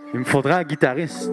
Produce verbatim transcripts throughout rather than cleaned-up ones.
Il me faudrait un guitariste.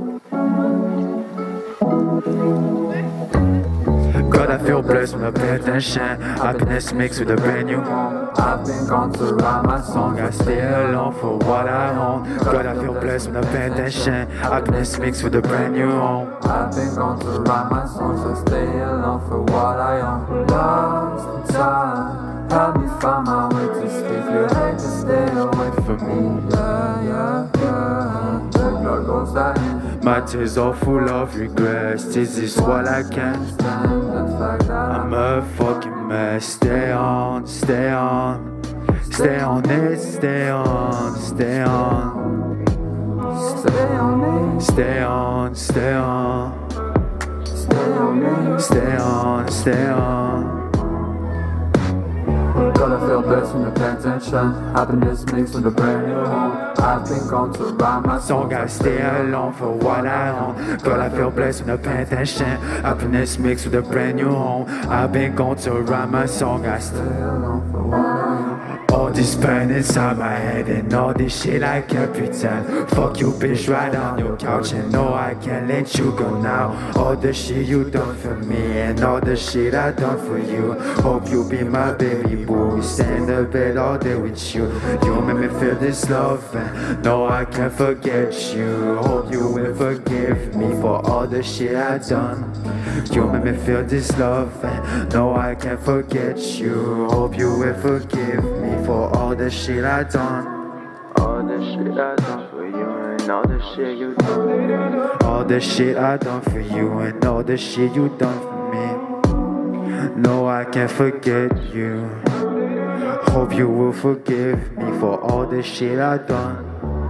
God, I feel blessed when I pay attention. Happiness mixed with a brand new home. I've been gone to write my song. I stay alone for what I own. God, I feel blessed when I pay attention. Happiness mixed with a brand new home. I've been gone to write my song, so stay alone for what I own. Lost in time, help me find my way to sleep. You hate to stay away from me. Yeah, yeah, yeah. The clock goes like my tears are full of regrets. This is what I can't stand. I'm a fucking mess. Stay on, stay on, stay on it, stay on, stay on, stay on it, stay on, stay on, stay on it, stay on, stay on. Gotta feel blessed from the pay attention. Happiness mixed with a brand new home. I've been gone to write my song. I stay alone for what I own. God, I feel blessed when I pay attention. Happiness mixed with a brand new home. I've been gone to write my song. I stay alone for what I own. All this pain inside my head and all this shit I can't pretend. Fuck you, bitch, right on your couch, and no, I can't let you go now. All the shit you done for me and all the shit I done for you. Hope you be my baby boo. Stay in the bed all day with you. You make me feel this love, and no, I can't forget you. Hope you will forgive me for all the shit I done. You make me feel this love, and no, I can't forget you. Hope you will forgive me for all the shit I done. All the shit I done for you and all the shit you done. All the shit I done for you and all the shit you done for me. No, I can't forget you. Hope you will forgive me for all the shit I done.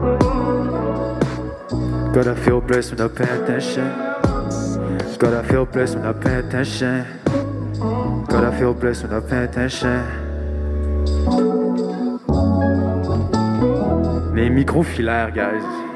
Gotta feel blessed when I pay attention. Gotta feel blessed when I pay attention. Gotta feel blessed when I pay attention. Les micros filaires, guys.